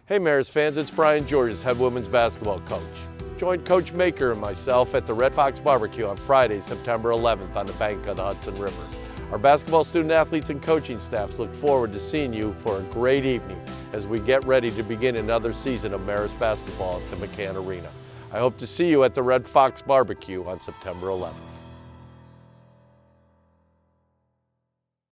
Hey Marist fans, it's Brian Giorgis, head women's basketball coach. Join Coach Maker and myself at the Red Fox BBQ on Friday, September 11th on the bank of the Hudson River. Our basketball student athletes and coaching staffs look forward to seeing you for a great evening as we get ready to begin another season of Marist basketball at the McCann Arena. I hope to see you at the Red Fox BBQ on September 11th.